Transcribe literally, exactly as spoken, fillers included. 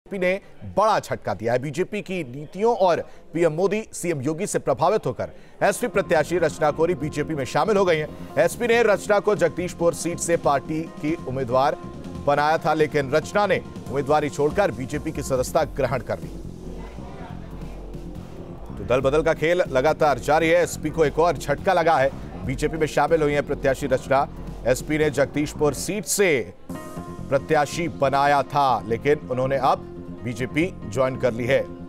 SP ने बड़ा झटका दिया है। बीजेपी की नीतियों और पीएम मोदी सीएम योगी से प्रभावित होकर एसपी प्रत्याशी रचना कोरी बीजेपी में शामिल हो गई हैं। एसपी ने रचना को जगदीशपुर सीट से पार्टी की उम्मीदवार बनाया था, लेकिन रचना ने उम्मीदवारी छोड़कर बीजेपी की सदस्यता ग्रहण कर ली। तो दल बदल का खेल लगातार जारी है। एसपी को एक और झटका लगा है। बीजेपी में शामिल हुई है प्रत्याशी रचना। एसपी ने जगदीशपुर सीट से प्रत्याशी बनाया था, लेकिन उन्होंने अब बीजेपी ज्वाइन कर ली है।